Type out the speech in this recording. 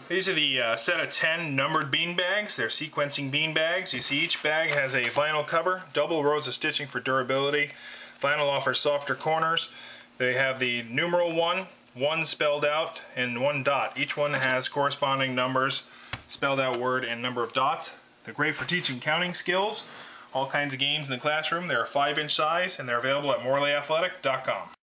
These are the set of 10 numbered bean bags. They're sequencing bean bags. You see each bag has a vinyl cover, double rows of stitching for durability. Vinyl offers softer corners. They have the numeral 1 spelled out, and 1 dot. Each one has corresponding numbers, spelled out word, and number of dots. They're great for teaching counting skills, all kinds of games in the classroom. They're a 5-inch size, and they're available at morleyathletic.com.